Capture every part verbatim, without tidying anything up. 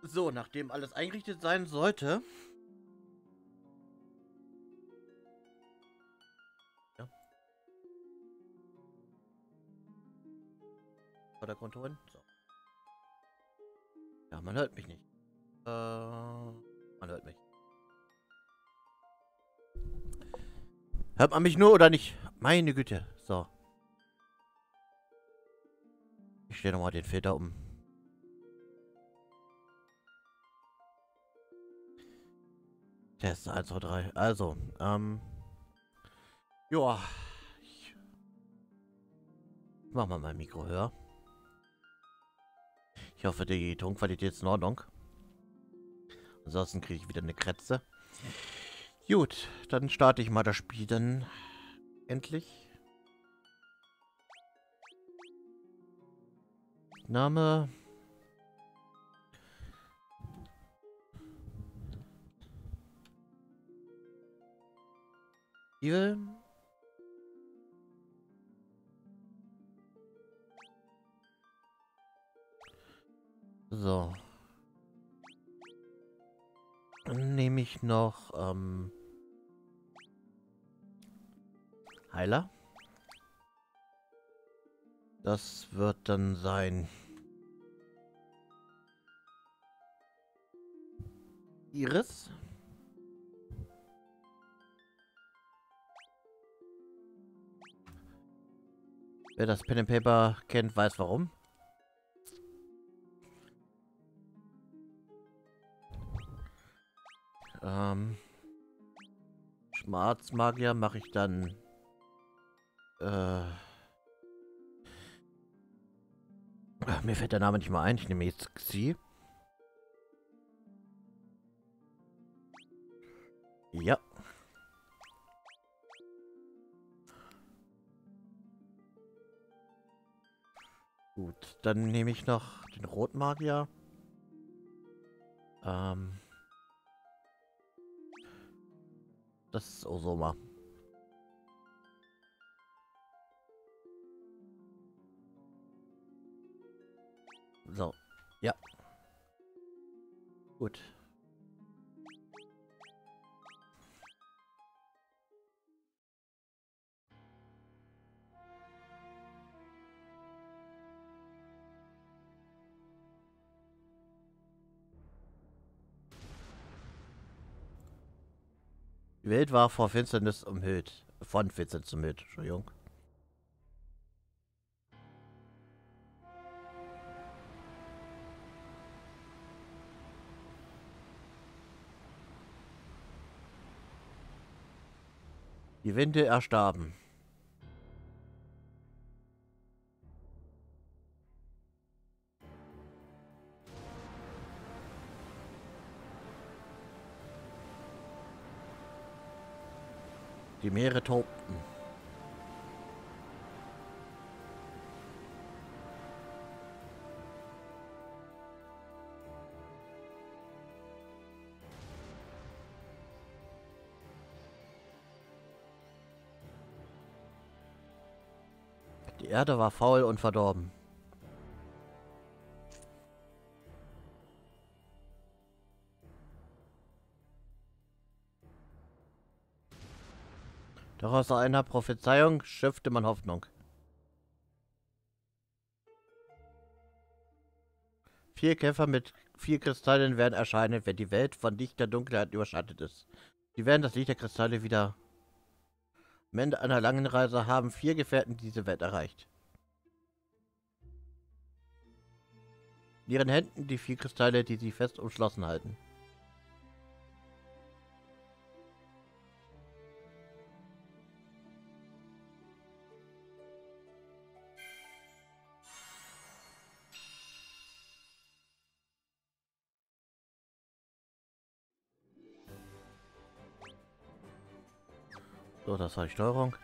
So, nachdem alles eingerichtet sein sollte. Ja. Vordergrund holen. So. Ja, man hört mich nicht. Äh, man hört mich. Hört man mich nur oder nicht? Meine Güte. So. Ich stelle nochmal den Filter um. Test eins, zwei, drei. Also, ähm. Joa. Ich mach mal mein Mikro höher. Ich hoffe, die Tonqualität ist in Ordnung. Ansonsten kriege ich wieder eine Krätze. Gut, dann starte ich mal das Spiel dann endlich. Name. Spiel. So. Dann nehme ich noch ähm, Heiler. Das wird dann sein Iris. Wer das Pen and Paper kennt, weiß warum. Ähm, Schwarzmagier mache ich dann. Äh, ach, mir fällt der Name nicht mal ein. Ich nehme jetzt Xi. Ja. Gut, dann nehme ich noch den Rotmagier. Ähm, das ist Osoma. So, ja. Gut. Die Welt war vor Finsternis umhüllt. Von Finsternis umhüllt, Entschuldigung. Die Winde erstarben. Die Meere tobten. Die Erde war faul und verdorben. Doch aus einer Prophezeiung schöpfte man Hoffnung. Vier Kämpfer mit vier Kristallen werden erscheinen, wenn die Welt von Licht der Dunkelheit überschattet ist. Sie werden das Licht der Kristalle wieder. Am Ende einer langen Reise haben vier Gefährten diese Welt erreicht. In ihren Händen die vier Kristalle, die sie fest umschlossen halten. So, das war die Steuerung.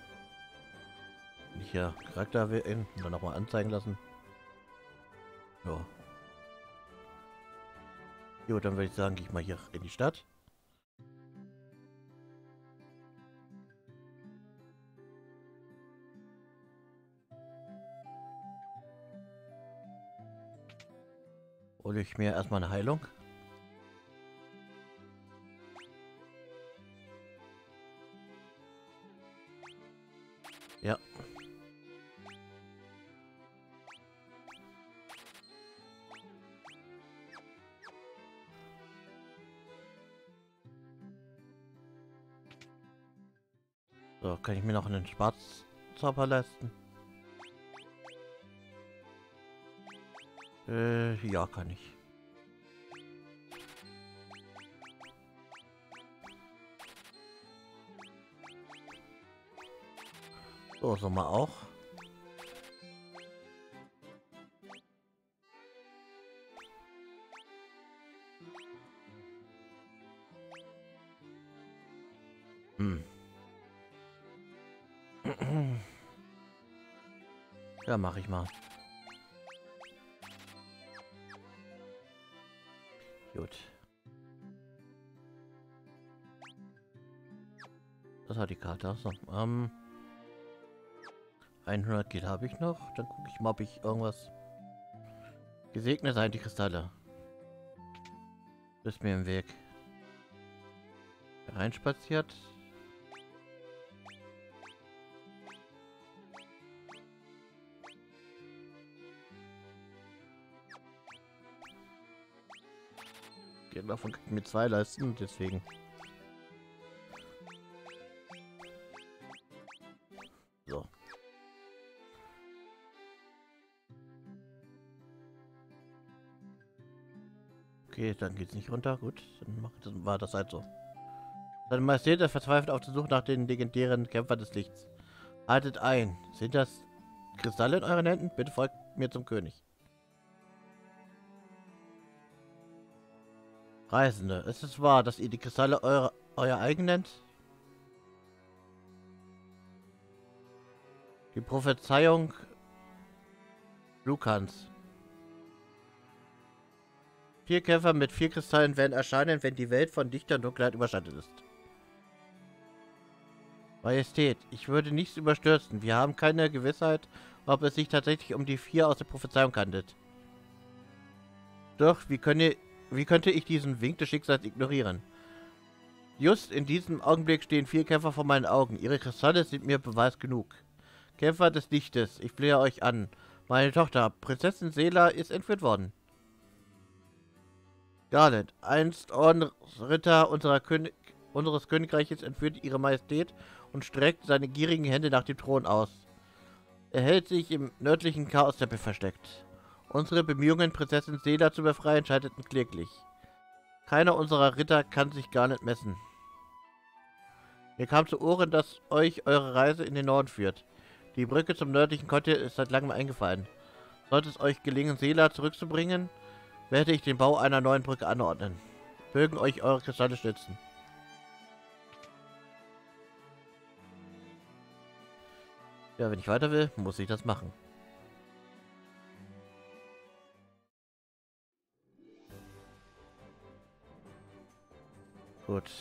Ich hier Charakter wählen und dann nochmal anzeigen lassen. Ja. Jo, dann würde ich sagen, gehe ich mal hier in die Stadt. Hole ich mir erstmal eine Heilung. Ja. So, kann ich mir noch einen Schwarzzauber leisten? Äh, ja, kann ich. So, so mal auch. Hm. Ja, mache ich mal. Gut. Das hat die Karte. Achso. Ähm, hundert Gil habe ich noch. Dann gucke ich mal, ob ich irgendwas... Gesegnet seien die Kristalle. Ist mir im Weg. Reinspaziert. Davon kann ich mir zwei leisten, deswegen. So. Okay, dann geht's nicht runter. Gut, dann macht das, war das halt so. Seine Majestät ist verzweifelt auf der Suche nach den legendären Kämpfern des Lichts. Haltet ein. Sind das Kristalle in euren Händen? Bitte folgt mir zum König. Reisende, ist es wahr, dass ihr die Kristalle eure, euer eigen nennt? Die Prophezeiung Lukans. Vier Kämpfer mit vier Kristallen werden erscheinen, wenn die Welt von Licht und Dunkelheit überschattet ist. Majestät, ich würde nichts überstürzen. Wir haben keine Gewissheit, ob es sich tatsächlich um die vier aus der Prophezeiung handelt. Doch, wie, könne, wie könnte ich diesen Wink des Schicksals ignorieren? Just in diesem Augenblick stehen vier Kämpfer vor meinen Augen. Ihre Kristalle sind mir Beweis genug. Kämpfer des Lichtes, ich flehe euch an. Meine Tochter, Prinzessin Sela, ist entführt worden. Garland, einst Ordensritter unserer König, unseres Königreiches, entführt ihre Majestät und streckt seine gierigen Hände nach dem Thron aus. Er hält sich im nördlichen Chaos-Tempel versteckt. Unsere Bemühungen, Prinzessin Sela zu befreien, scheiterten kläglich. Keiner unserer Ritter kann sich gar nicht messen. Mir kam zu Ohren, dass euch eure Reise in den Norden führt. Die Brücke zum nördlichen Kontinent ist seit langem eingefallen. Sollte es euch gelingen, Sela zurückzubringen, werde ich den Bau einer neuen Brücke anordnen. Mögen euch eure Kristalle stützen. Ja, wenn ich weiter will, muss ich das machen. Gut.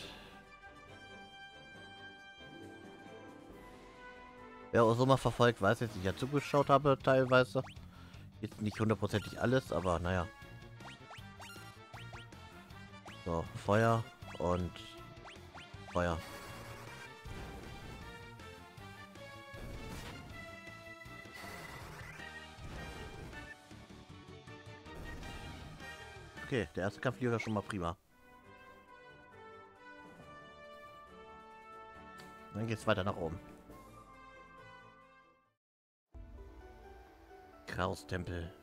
Wer auch so mal verfolgt, weiß, dass ich ja zugeschaut habe, teilweise. Jetzt nicht hundertprozentig alles, aber naja. So, Feuer und Feuer. Okay, der erste Kampf lief ja schon mal prima. Dann geht's weiter nach oben. Chaos-Tempel.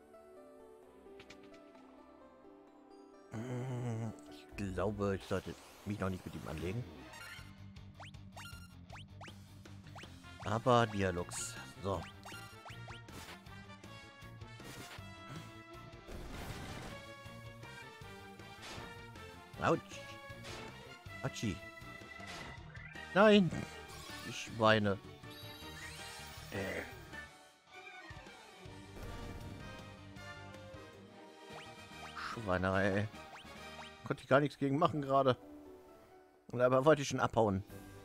Ich glaube, ich sollte mich noch nicht mit ihm anlegen. Aber Dialogs. So. Autsch. Atschi. Nein. Die Schweine. Äh. Schweinerei. Konnte ich gar nichts gegen machen gerade. Und dabei wollte ich schon abhauen.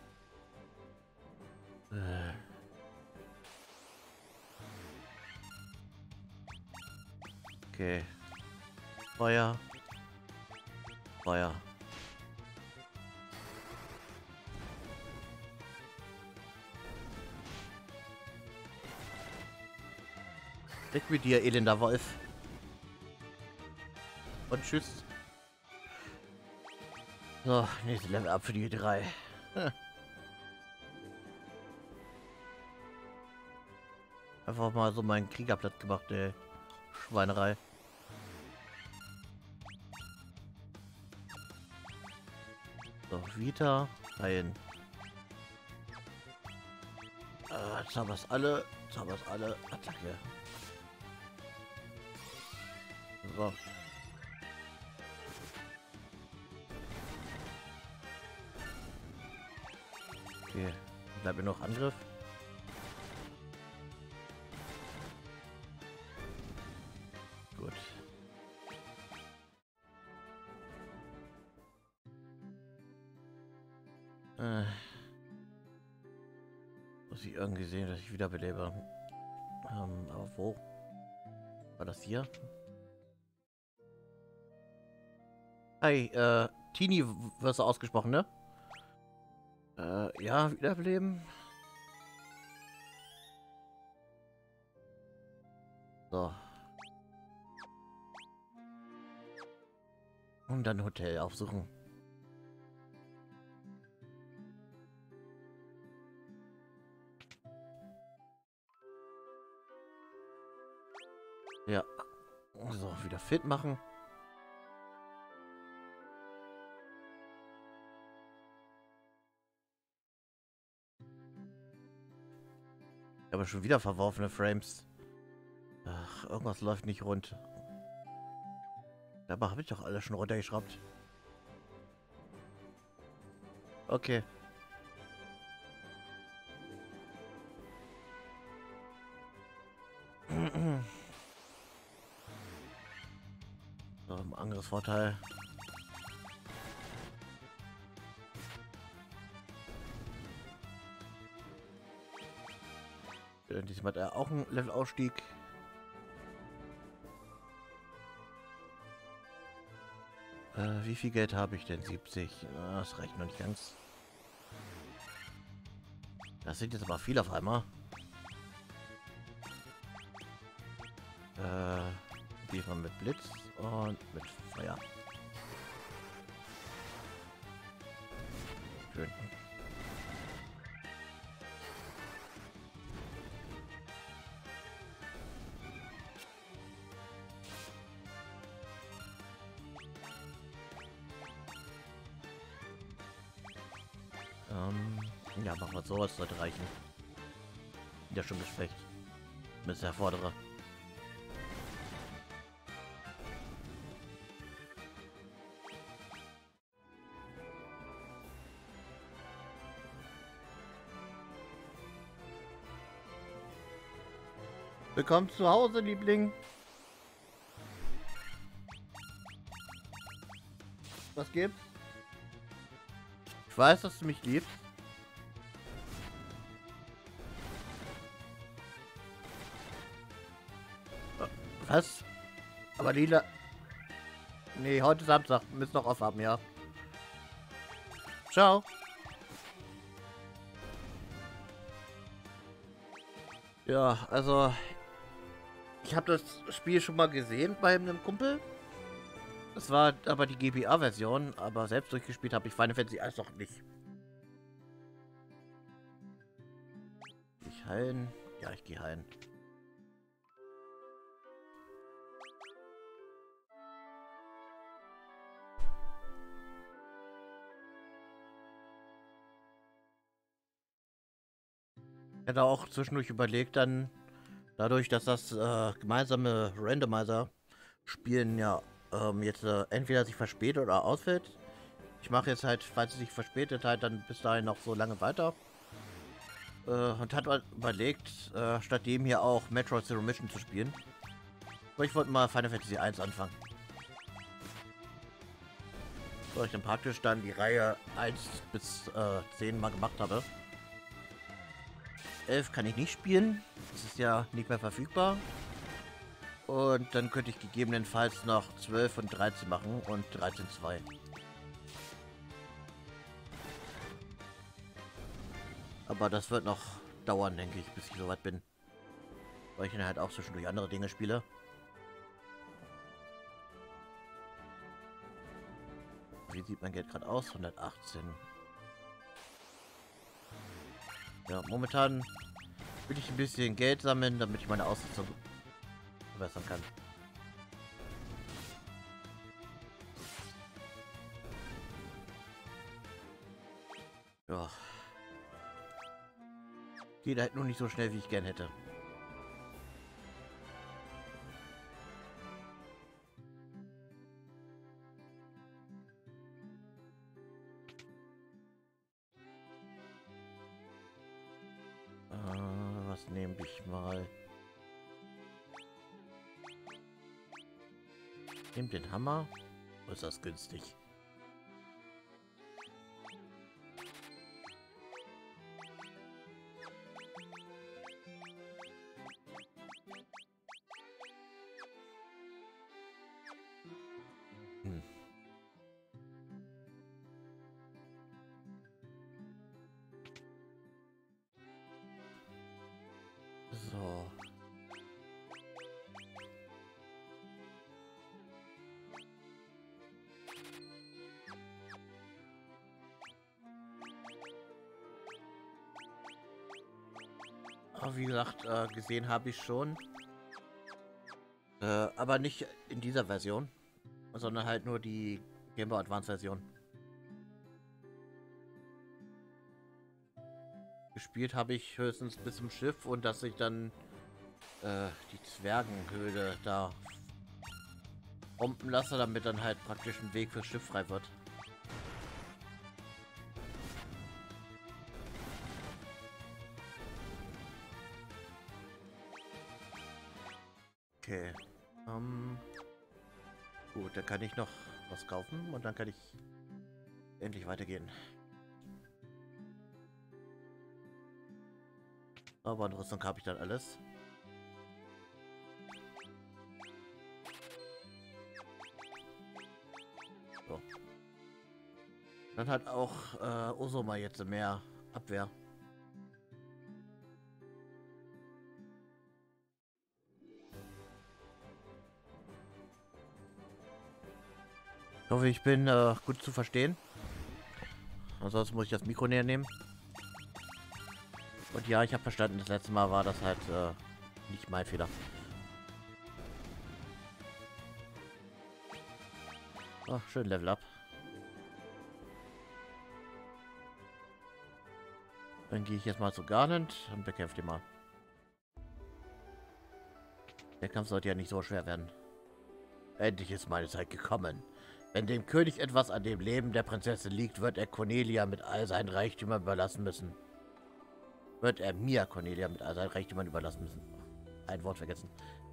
Äh. Okay. Feuer. Feuer. Weg mit dir, elender Wolf. Und tschüss. So, nächste Level ab für die drei. Hm. Einfach mal so meinen Kriegerplatz gemacht, ey. Schweinerei. So, Vita, rein. Äh, jetzt haben wir es alle. Jetzt haben wir es alle. Attacke. So. Okay, bleibt mir noch Angriff. Gut. Äh. Muss ich irgendwie sehen, dass ich wiederbelebe. Ähm, aber wo? War das hier? Hi, äh, Tini wirst du ausgesprochen, ne? Äh, ja, wiederbeleben. So. Und dann Hotel aufsuchen. Ja. So, wieder fit machen. Aber schon wieder verworfene Frames. Ach, irgendwas läuft nicht rund. Dabei habe ich doch alles schon runtergeschraubt. Okay. So, ein Angriffsvorteil. Diesmal hat er auch einen Levelausstieg. Äh, wie viel Geld habe ich denn? siebzig. Ah, das reicht noch nicht ganz. Das sind jetzt aber viel auf einmal. Äh, diesmal mit Blitz und mit Feuer. Schön. Ähm, ja, machen wir so, was sollte reichen. Ja, schon geschwächt. Mit der Vorderer. Willkommen zu Hause, Liebling. Was gibt's? Ich weiß, dass du mich liebst. Was? Aber Lila... Nee, heute ist Samstag. Wir müssen noch off haben, ja. Ciao. Ja, also... Ich habe das Spiel schon mal gesehen bei einem Kumpel. Das war aber die G B A-Version, aber selbst durchgespielt habe ich Final Fantasy eins noch nicht. Ich heilen? Ja, ich gehe heilen. Ich hätte auch zwischendurch überlegt, dann dadurch, dass das äh, gemeinsame Randomizer spielen ja ähm, jetzt äh, entweder sich verspätet oder ausfällt. Ich mache jetzt halt, falls es sich verspätet, halt dann bis dahin noch so lange weiter. Äh, und hat überlegt, äh, statt dem hier auch Metroid Zero Mission zu spielen. Aber ich wollte mal Final Fantasy eins anfangen. So, ich dann praktisch dann die Reihe eins bis äh, zehn mal gemacht habe. elf kann ich nicht spielen. Das ist ja nicht mehr verfügbar. Und dann könnte ich gegebenenfalls noch zwölf und dreizehn machen und dreizehn zwei. Aber das wird noch dauern, denke ich, bis ich soweit bin. Weil ich dann halt auch zwischendurch andere Dinge spiele. Wie sieht mein Geld gerade aus? hundertachtzehn. Ja, momentan will ich ein bisschen Geld sammeln, damit ich meine Ausrüstung verbessern kann. Ja. Geht halt nur nicht so schnell, wie ich gern hätte. Äh, was nehme ich mal? Nehmt den Hammer. Wo ist das günstig? Hm. So. Aber wie gesagt, äh, gesehen habe ich schon. Äh, aber nicht in dieser Version, sondern halt nur die Game Boy Advance Version. Gespielt habe ich höchstens bis zum Schiff und dass ich dann äh, die Zwergenhöhle da bomben lasse, damit dann halt praktisch ein Weg fürs Schiff frei wird. Okay. Ähm, gut, dann kann ich noch was kaufen und dann kann ich endlich weitergehen. Aber in Rüstung habe ich dann alles. So. Dann hat auch äh, Osoma jetzt mehr Abwehr. Ich hoffe, ich bin äh, gut zu verstehen. Ansonsten muss ich das Mikro näher nehmen. Und ja, ich habe verstanden, das letzte Mal war das halt äh, nicht mein Fehler. Ach, schön Level Up. Dann gehe ich jetzt mal zu Garland und bekämpfe den mal. Der Kampf sollte ja nicht so schwer werden. Endlich ist meine Zeit gekommen. Wenn dem König etwas an dem Leben der Prinzessin liegt, wird er Cornelia mit all seinen Reichtümern überlassen müssen. Wird er mir Cornelia mit all seinen Reichtümern überlassen müssen. Ein Wort vergessen.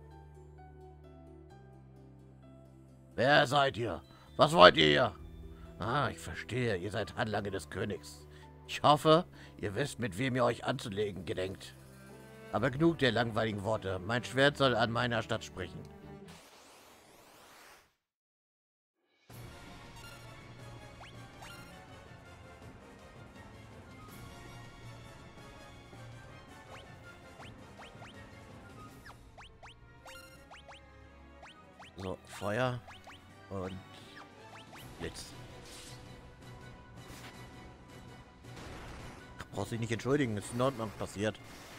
Wer seid ihr? Was wollt ihr hier? Ah, ich verstehe. Ihr seid Handlanger des Königs. Ich hoffe, ihr wisst, mit wem ihr euch anzulegen gedenkt. Aber genug der langweiligen Worte. Mein Schwert soll an meiner Stadt sprechen. So, Feuer und Blitz. Brauchst dich nicht entschuldigen, ist in Ordnung passiert.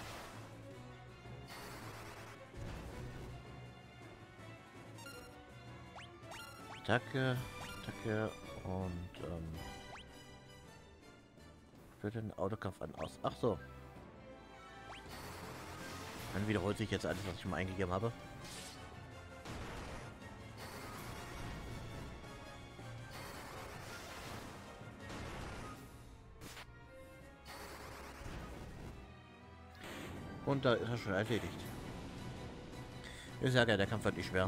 Attacke, Attacke und ähm, für den Autokampf an aus. Ach so. Dann wiederholt sich jetzt alles, was ich schon mal eingegeben habe. Und da ist er schon erledigt. Ich sage ja, der Kampf wird nicht schwer.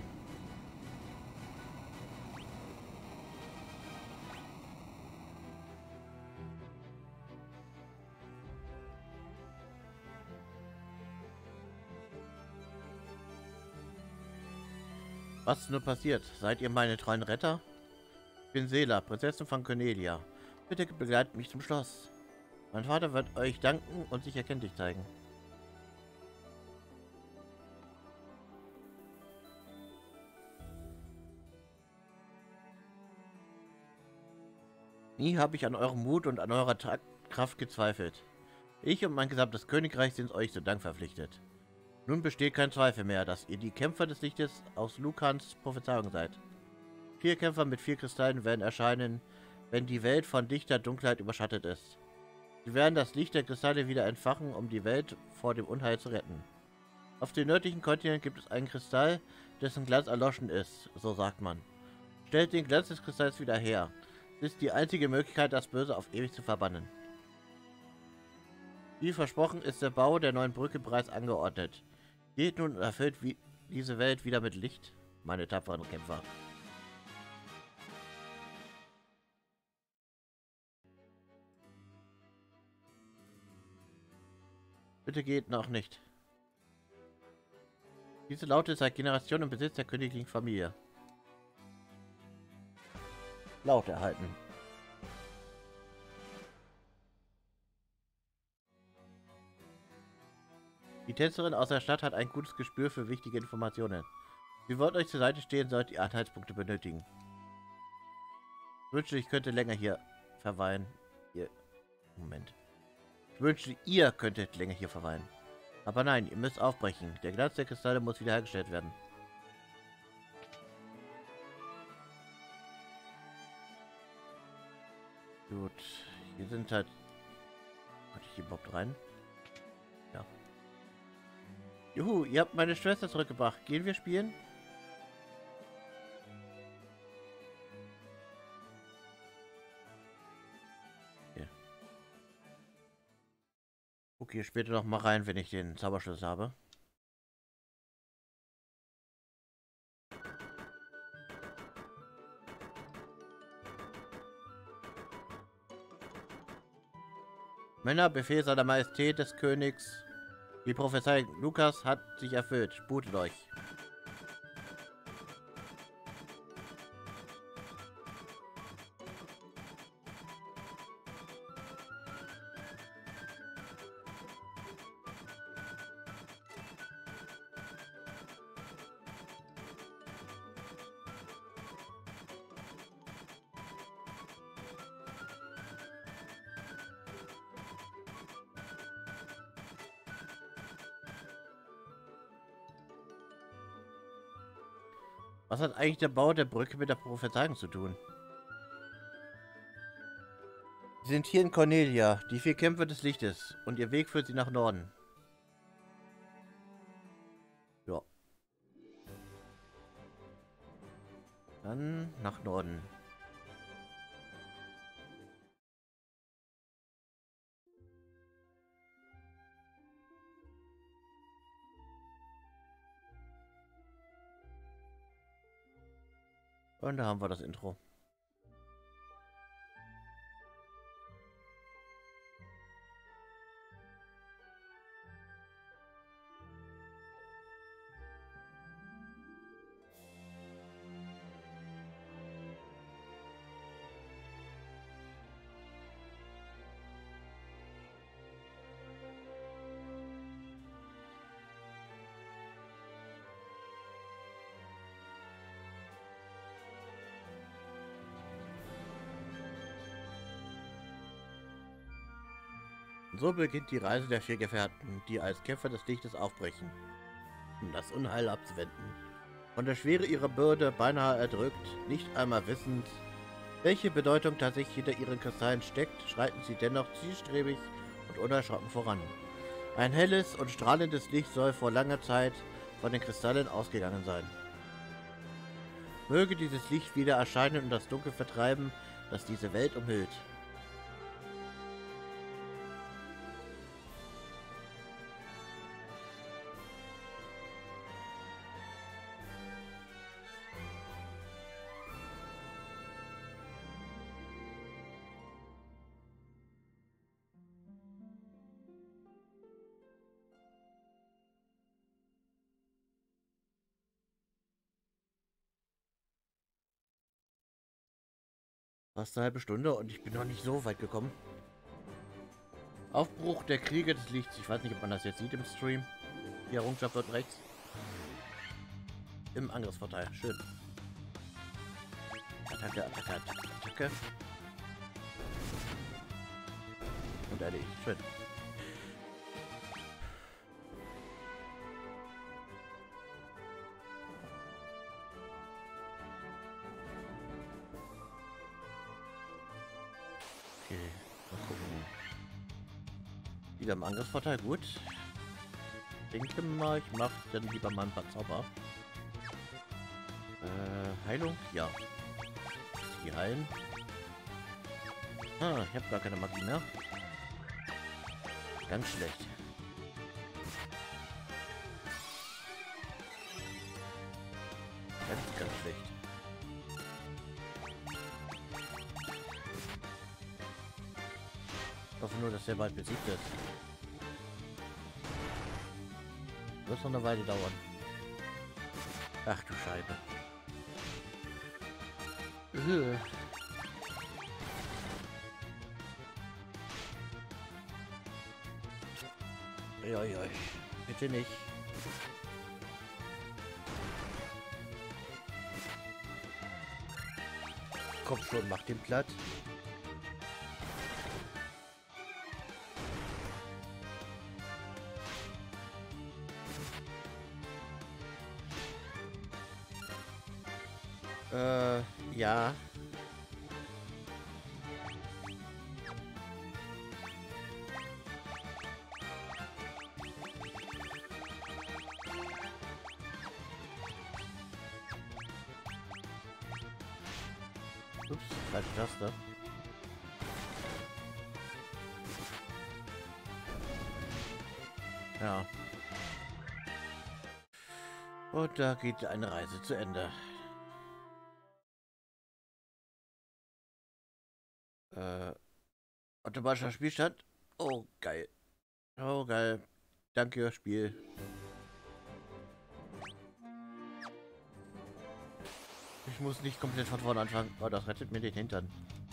Was ist nur passiert? Seid ihr meine treuen Retter? Ich bin Sela, Prinzessin von Cornelia. Bitte begleitet mich zum Schloss. Mein Vater wird euch danken und sich erkenntlich zeigen. Nie habe ich an eurem Mut und an eurer Ta Kraft gezweifelt. Ich und mein gesamtes Königreich sind euch so Dank verpflichtet. Nun besteht kein Zweifel mehr, dass ihr die Kämpfer des Lichtes aus Lukans Prophezeiung seid. Vier Kämpfer mit vier Kristallen werden erscheinen, wenn die Welt von dichter Dunkelheit überschattet ist. Sie werden das Licht der Kristalle wieder entfachen, um die Welt vor dem Unheil zu retten. Auf dem nördlichen Kontinent gibt es einen Kristall, dessen Glanz erloschen ist, so sagt man. Stellt den Glanz des Kristalls wieder her. Es ist die einzige Möglichkeit, das Böse auf ewig zu verbannen. Wie versprochen ist der Bau der neuen Brücke bereits angeordnet. Geht nun und erfüllt wie diese Welt wieder mit Licht, meine tapferen Kämpfer. Bitte geht noch nicht. Diese Laute ist seit Generationen im Besitz der königlichen Familie. Laut erhalten. Die Tänzerin aus der Stadt hat ein gutes Gespür für wichtige Informationen. Sie wird euch zur Seite stehen, sollt ihr Anhaltspunkte benötigen. Ich wünschte, ich könnte länger hier verweilen. Ihr... Moment. Ich wünschte, ihr könntet länger hier verweilen. Aber nein, ihr müsst aufbrechen. Der Glanz der Kristalle muss wiederhergestellt werden. Gut, hier sind halt... Konnte ich hier überhaupt rein? Ja. Juhu, ihr habt meine Schwester zurückgebracht. Gehen wir spielen? Okay. Okay, später noch mal rein, wenn ich den Zauberschlüssel habe. Männer, Befehl seiner Majestät des Königs. Die Prophezeiung Lukas hat sich erfüllt. Sputet euch. Was hat eigentlich der Bau der Brücke mit der Prophezeiung zu tun? Sie sind hier in Cornelia, die vier Kämpfer des Lichtes, und ihr Weg führt sie nach Norden. Ja. Dann nach Norden. Und da haben wir das Intro. So beginnt die Reise der vier Gefährten, die als Kämpfer des Lichtes aufbrechen, um das Unheil abzuwenden. Von der Schwere ihrer Bürde beinahe erdrückt, nicht einmal wissend, welche Bedeutung tatsächlich hinter ihren Kristallen steckt, schreiten sie dennoch zielstrebig und unerschrocken voran. Ein helles und strahlendes Licht soll vor langer Zeit von den Kristallen ausgegangen sein. Möge dieses Licht wieder erscheinen und das Dunkel vertreiben, das diese Welt umhüllt. Fast eine halbe Stunde und ich bin noch nicht so weit gekommen. Aufbruch der Kriege des Lichts. Ich weiß nicht, ob man das jetzt sieht im Stream. Die Errungenschaft dort rechts. Im Angriffsvorteil. Schön. Attacke, Attacke, Attacke, Attacke. Und erledigt. Schön. Okay, mal gucken. Wieder im Angriffsvorteil, gut. Ich denke mal, ich mache dann lieber mal ein paar Zauber. Äh, Heilung? Ja. Die heilen. Ah, ich habe gar keine Magie mehr. Ganz schlecht. Ganz, ganz schlecht. Ich hoffe nur, dass der bald besiegt ist. Wird noch eine Weile dauern. Ach du Scheibe. Ugh. Uiuiui. Bitte nicht. Komm schon, mach den platt. Äh, ja. Ups, falsche Taste. Ja. Und da geht eine Reise zu Ende. Äh, automatischer Spielstand. Oh, geil. Oh, geil. Danke, Spiel. Ich muss nicht komplett von vorne anfangen. Oh, das rettet mir den Hintern.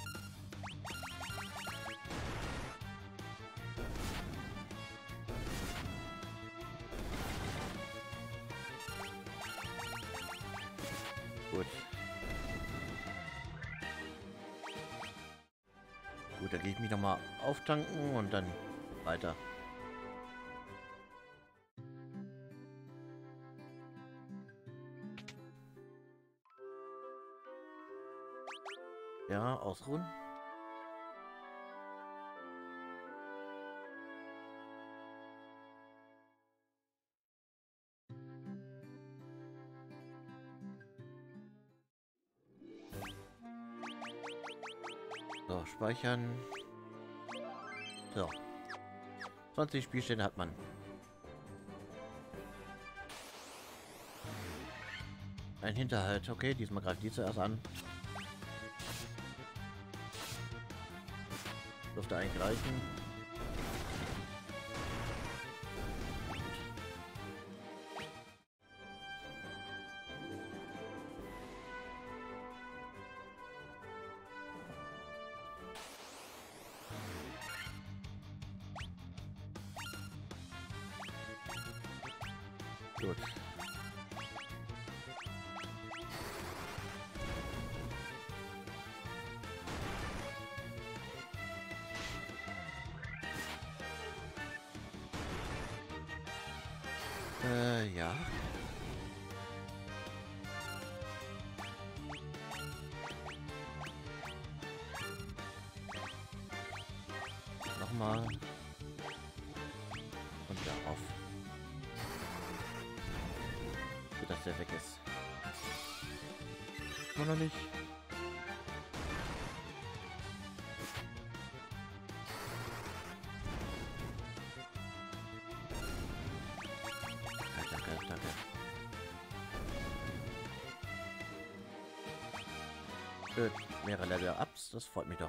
Gut. Gut, da gehe ich mich nochmal auftanken und dann weiter. Ja, ausruhen. So, speichern. So. zwanzig Spielstände hat man. Ein Hinterhalt. Okay, diesmal greift die zuerst an. Dürfte eigentlich reichen. Gut. Äh, ja. Nochmal. Und darauf. So, dass der weg ist. Kann noch nicht. Danke, danke. Gut, mehrere Level-Ups, das freut mich doch.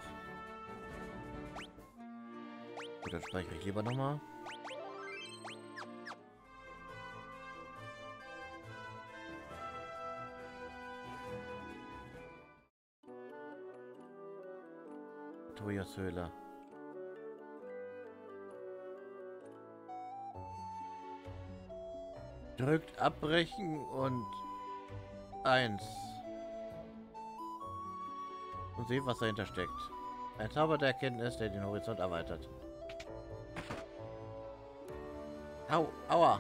Gut, dann speichere ich lieber nochmal. Artorias Höhle. Drückt abbrechen und eins. Und seht, was dahinter steckt. Ein Zauber der Erkenntnis, der den Horizont erweitert. Au, aua.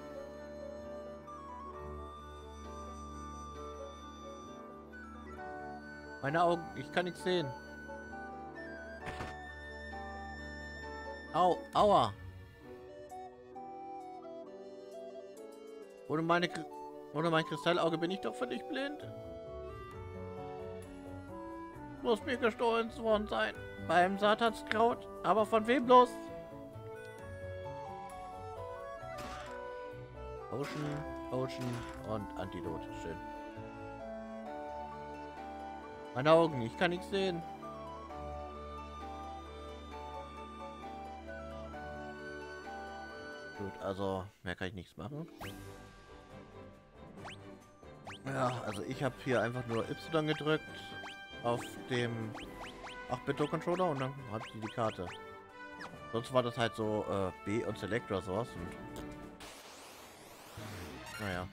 Meine Augen, ich kann nichts sehen. Au, aua. Ohne meine, ohne mein Kristallauge bin ich doch völlig blind. Muss mir gestohlen worden sein. Beim Satanskraut. Aber von wem bloß? Ocean, Ocean und Antidot. Schön. Meine Augen, ich kann nichts sehen. Gut, also mehr kann ich nichts machen. Ja, also ich habe hier einfach nur Y gedrückt auf dem acht Bit-Controller und dann habe ich die Karte. Sonst war das halt so äh, B und Select oder sowas. Und naja.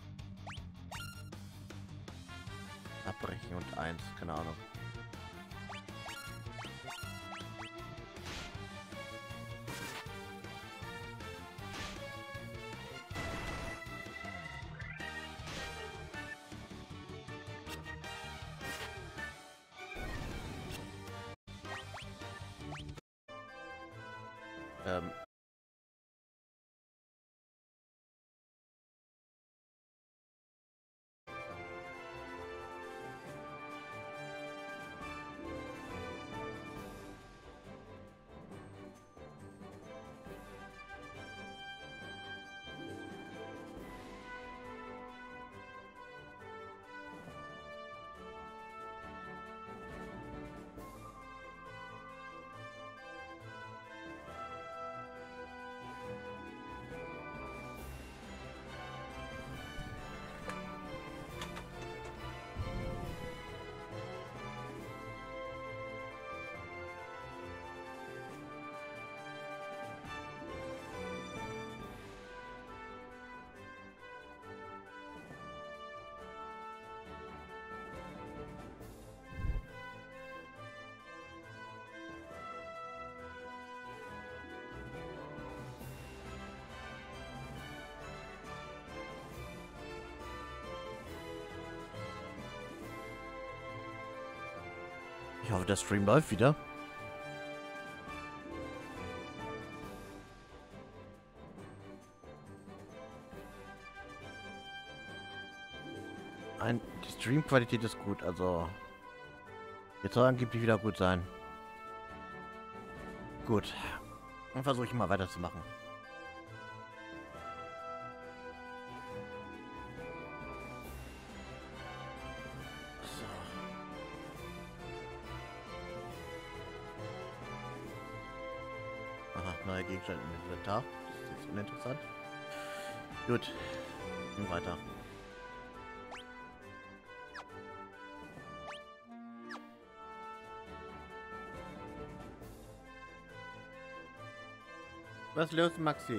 Abbrechen und eins, keine Ahnung. Ähm. Ich hoffe, der Stream läuft wieder. Ein, die Streamqualität ist gut, also jetzt soll angeblich wieder gut sein. Gut, dann versuche ich mal weiterzumachen. So. Aha, neuer Gegenstand im Inventar. Das ist jetzt uninteressant. Gut, und weiter. Was ist los, Maxi?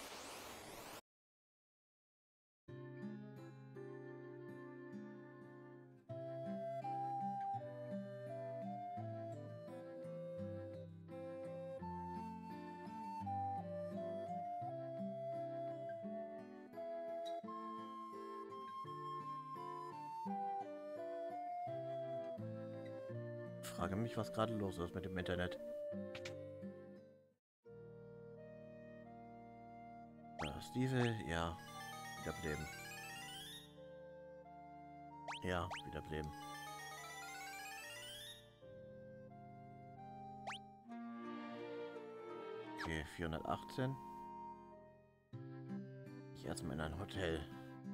Ich frage mich, was gerade los ist mit dem Internet. Stiefel, ja, wiederbeleben. Ja, wiederbeleben. Okay, vierhundertachtzehn. Ich erstmal in ein Hotel.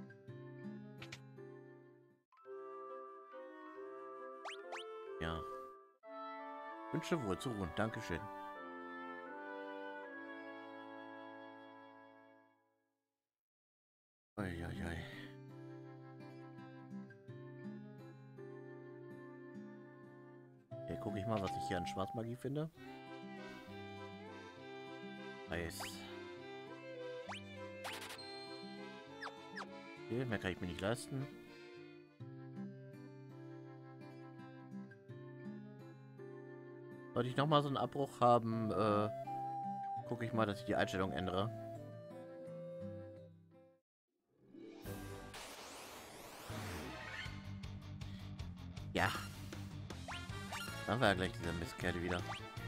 Ja. Wünsche wohl zu ruhen. Dankeschön. Uiuiui. Der Okay, gucke ich mal, was ich hier an Schwarzmagie finde. Nice. Okay, mehr kann ich mir nicht leisten. Sollte ich nochmal so einen Abbruch haben, äh, gucke ich mal, dass ich die Einstellung ändere. Ja. Dann war ja gleich dieser Mistkerl wieder.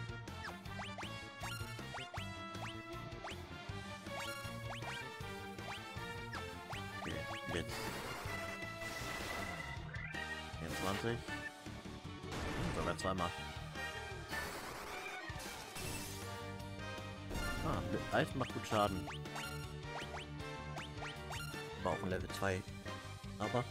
Okay, jetzt. vierundzwanzig. Sogar zweimal. Ah, mit Eis macht gut Schaden. War auch ein Level zwei. Aber.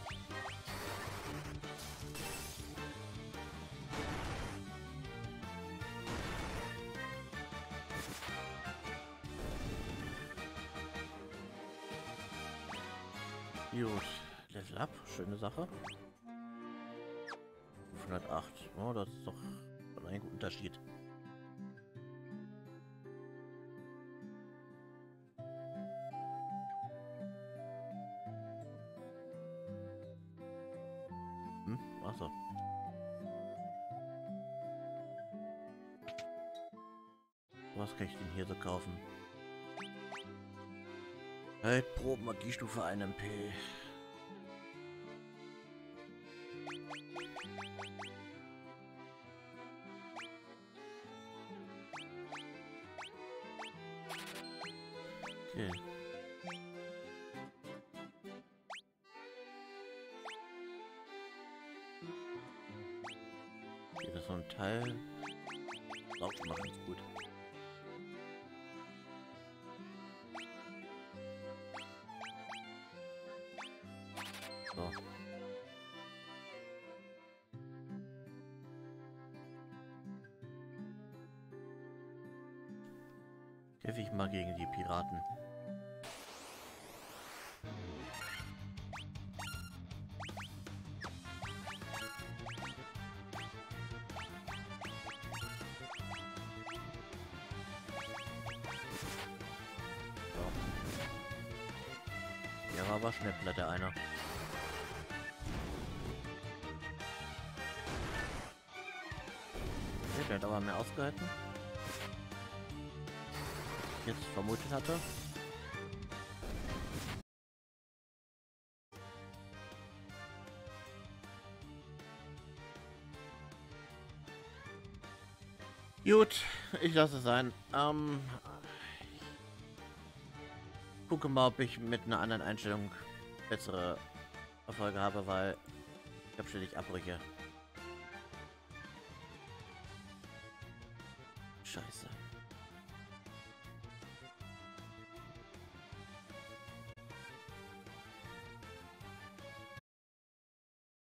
Gut. Level up. Schöne Sache. fünfhundertacht. Oh, das ist doch ein guter Unterschied. Hm? Achso. Was kann ich denn hier so kaufen? Halt, Proben, Magiestufe ein M P. Okay. Okay, das ist so ein Teil. Auch schon mal ganz gut. So. Kämpfe ich mal gegen die Piraten. Ja, war aber Schnäppler, der einer. Okay, der hat aber mehr ausgehalten. Jetzt vermutet hatte. Gut, ich lasse es sein. Ähm, gucke mal, ob ich mit einer anderen Einstellung bessere Erfolge habe, weil ich habe ständig Abbrüche.